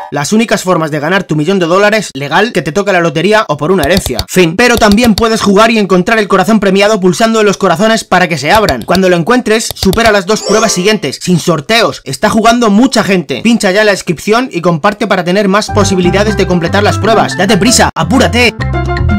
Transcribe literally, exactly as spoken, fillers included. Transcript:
Las únicas formas de ganar tu millón de dólares legal, que te toque la lotería o por una herencia. Fin. Pero también puedes jugar y encontrar el corazón premiado pulsando en los corazones para que se abran. Cuando lo encuentres, supera las dos pruebas siguientes, sin sorteos. Está jugando mucha gente. Pincha ya en la descripción y comparte para tener más posibilidades de completar las pruebas. ¡Date prisa! ¡Apúrate!